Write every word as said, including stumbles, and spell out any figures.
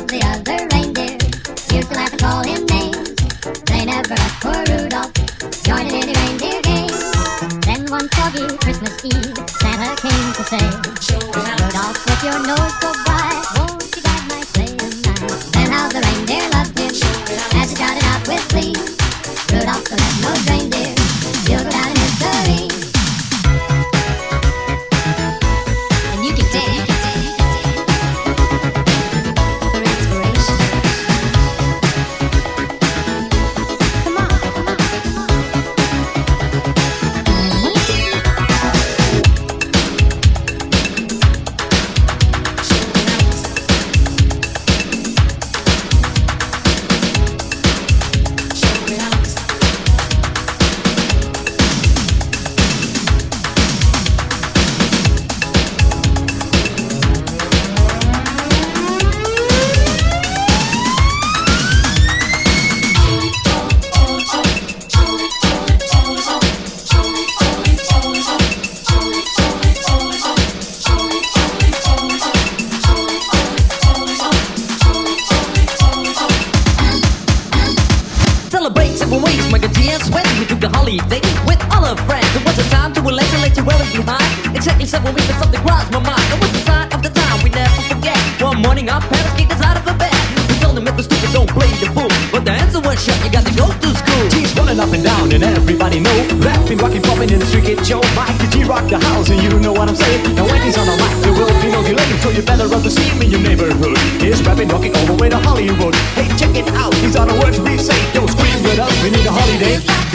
of the other reindeer used to laugh and call him names. They never asked for Rudolph joining any reindeer game. Then one foggy Christmas Eve, Santa came to say, Rudolph, with your nose so bright, won't you guide my sleigh tonight? Then how the reindeer loved him as he trotted out with glee. Rudolph the red-nosed reindeer, you'll go down in history. And you can dance. Celebrate several weeks, make a G S sweat. We took a holiday with all our friends. It was a time to relate and let you well behind. Exactly several weeks, but something crossed my mind. It was the sign of the time we never forget. One morning our parents kicked us out of the bed. We told them if the stupid don't play the fool, but the answer was shut, you got to go to school. G's rolling up and down and everybody know. Rapping, rocking, popping in the street kid show. Mike the G rock the house and you know what I'm saying. Now when he's on the mic there will be no delay, so you better run to see him in your neighborhood. He's rapping, rocking all the way to Hollywood. Hey, check it out, these are the words we say. Yo, scream with us, we need a holiday.